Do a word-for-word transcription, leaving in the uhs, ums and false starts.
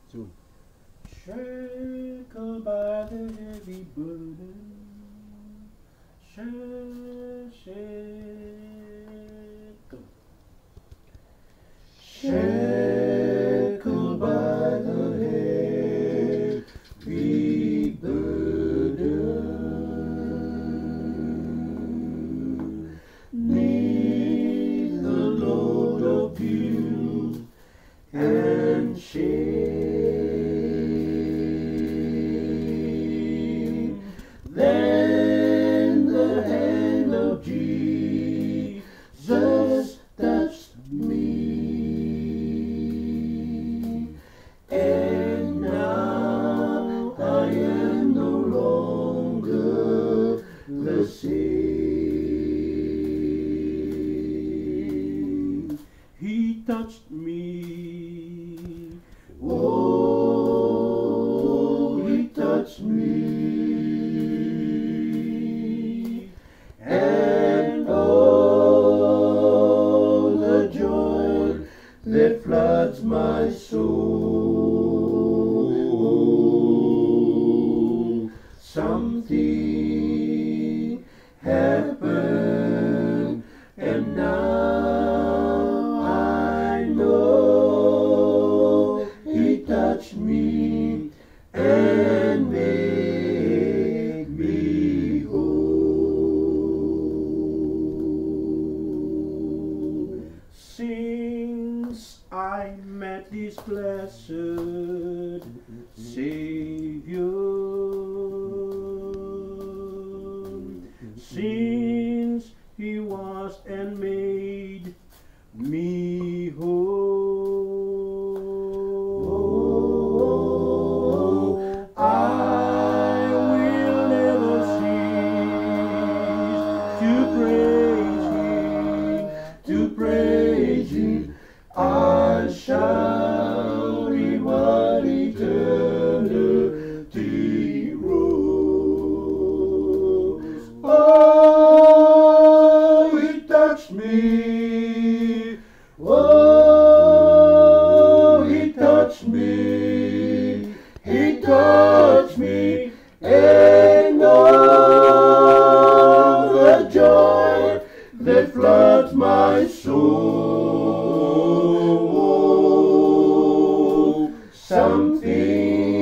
Soon. Shackled by the heavy burden, shackled, shackled by the heavy burden, neath the load of guilt and shame. Then the hand of Jesus touched me, and now I am no longer the same. He touched me. Oh, he touched me, and oh, the joy that floods my soul. Something happened, and now I know he touched me and made me whole. Since I met this blessed Savior, since he washed and made me whole, I will never cease to praise him, to praise him. I shall reward eternity rose. Oh, he touched me. Oh, he touched me. He touched me, and all the joy that floods my soul. Something